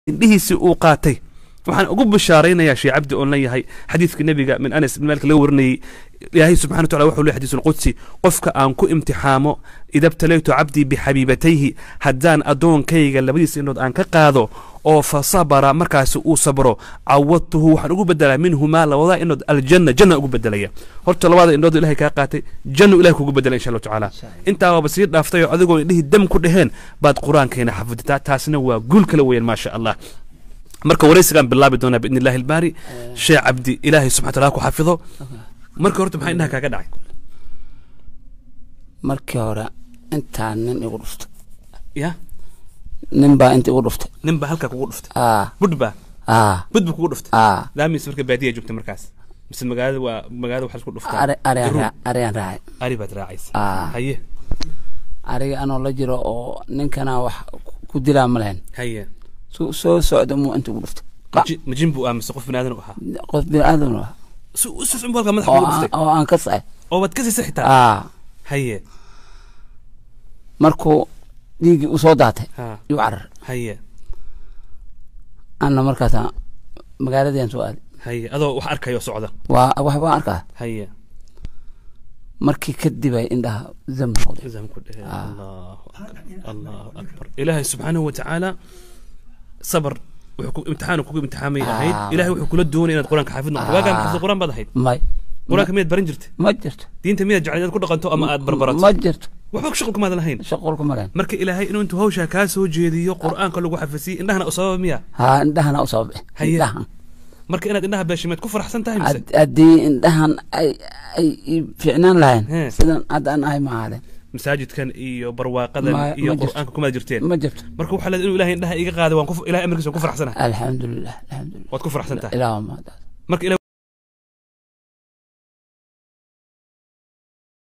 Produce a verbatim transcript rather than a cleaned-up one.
indhihiisii uu qaatay waxaan ugu bishaaraynayaa shay cabdi oo leeyahay xadiiska nabiga min Anas ibn Malik laga warinay ilaahay subhanahu wa ta'ala wuxuu leeyahay xadiisul qudsi qofka aan ku imtixaamo idab talaytu abdi bihabibatayhi haddaan adoonkayga labadiisa inood aan ka qaado oo fa sabara markaas uu sabro awadtuhu waxaan ugu bedelaa minhuma labada inood aljanna janna ugu bedelaya horta labada inood ilaahay ka qaatay janna ilaahay kugu bedelay insha Allah ta'ala inta waa basiir dhaaftay adigoo indhihi dam ku dhaheen baad quraankeena xafidtaa taasna waa guul kala weyn ma sha Allah marka wareysigan bilaabi doona bi idnillahi albari shay cabdi ilaahay subhanahu wa ta'ala ku xafido marka horta maxay indhaha kaaga dhacay markii hore intaan nin igu dhuftay ya nin baa inta igu dhuftay nin baa halka kugu dhuftay ah budba ah budba kugu dhuftay ah daamis marka baadiya joogtay markaas mise magaalada waa magaalada waxa isku dhuftaa ari ari ari raacay ari baad raacaysa ah haye ariga anoo la jiro oo ninkana wax ku dilaa malayn haye soo soo socdo mu inta ugu dhuftay majin buu aamis qof binaadan u ahaa qof binaadan ah soo soo cumbalka madaxa kugu dhuftay oo aan ka saay oo wad ka sii xitaa ah haye markuu dhiigi u soo daatay yu carar haye anna markaas magaaladeen soo aaday haye adoo wax arkayo socda waa wax baan arkaa haye markii kadib ay indhaha zam noqday zam ku dhahay Allahu akbar Allahu akbar ilaahay subhanahu wa ta'ala sabr wuxuu imtixaan ku imtixaamay ahayd ilaahay wuxuu kula doonay inaad quraanka xafidno waaga maxay quraan baad ahayd may quraanka miyad baran jirtay ma jirto diinta miyad jacayl ku dhaqanto ama aad barbarato ma jirto waxba shaqo kuma lahayn shaqo kuma lahayn marka ilaahay inuu intuu hawsha ka soo jeediyo quraanka lagu xafisiyo indhahana u sabab miya ha indhahana u sabab indhahan marka inaad indhaha baashimeed ku faraxsan tahay mise adii indhahan ay ay fiicnaan lahayn sidan adan ay maale masaajidkan iyo barwaaqadan iyo quraanka kuma jirteen ma jirto marka waxa la inuu ilaahay indhaha iga qaado waan ku ilaahay amarkiisa ku faraxsanahay alxamdulillah alxamdulillah waad ku faraxsan tahay ilaaha ma marka